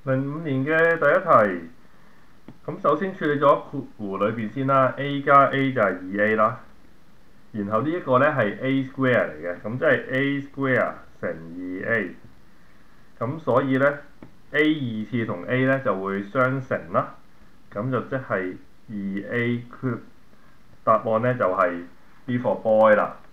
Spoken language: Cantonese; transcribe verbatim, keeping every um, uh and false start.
零五年嘅第一題，咁首先處理咗括弧裏邊先啦，a 加 a 就係二 a 啦，然後呢一個咧係 a square 嚟嘅，咁即係 a square 乘二 a，咁所以咧 a 二次同 a 咧就會相乘啦，咁就即係二 a cube，答案咧就係 B for boy 啦。